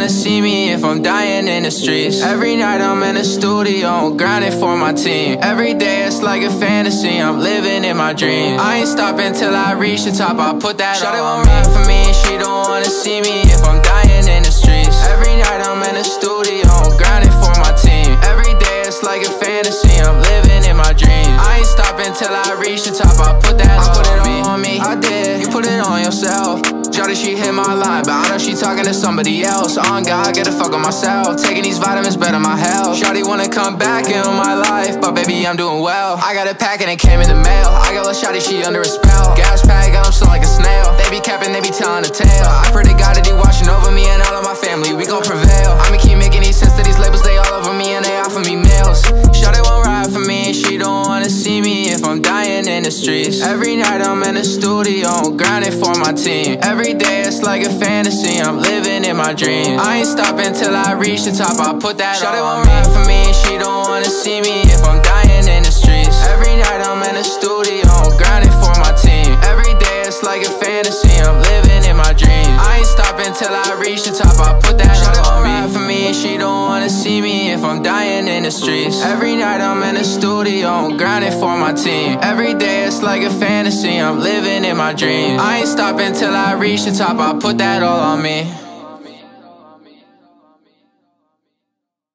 wanna see me if I'm dying in the streets. Every night I'm in the studio, grinding for my team. Every day it's like a fantasy, I'm living in my dreams. I ain't stopping till I reach the top, I put that all on me. For me, she don't wanna see me if I'm dying in the streets. Every night I'm in the studio, grinding for my team. Every day it's like a fantasy, I'm living in my dreams. I ain't stopping till I reach the top, I put that all on me. I did, you put it on yourself. Shawty, she hit my line, but I know she talking to somebody else. On God, get the fuck on myself. Taking these vitamins better my health. Shawty wanna come back in my life, but baby, I'm doing well. I got a pack and it came in the mail. I got a shawty, she under a spell. Gas pack, I'm still like a snail. They be capping, they be telling a tale. I pray to God that he watching over me and all of my family, we gon' prevail. I'ma keep making these sense to these labels, they all over me and they offer me meals. Shawty won't ride for me, she don't wanna see me if I'm dying in the streets. Every night I'm in the studio, grinding for my team. Every day it's like a fantasy, I'm living in my dreams. I ain't stopping till I reach the top, I put that all on me. Shawty won't ride for me, she don't wanna see me if I'm dying in the streets. Every night I'm in the studio, grinding for my team. Every day it's like a fantasy, I'm living in my dreams. I ain't stopping till I reach the top, I put that all on me. For me, she don't wanna see me if I'm dying in the streets. Every night I'm in the studio, grinding for my team. Every day it's like a fantasy, I'm living in my dreams. I ain't stopping till I reach the top, I put that all on me.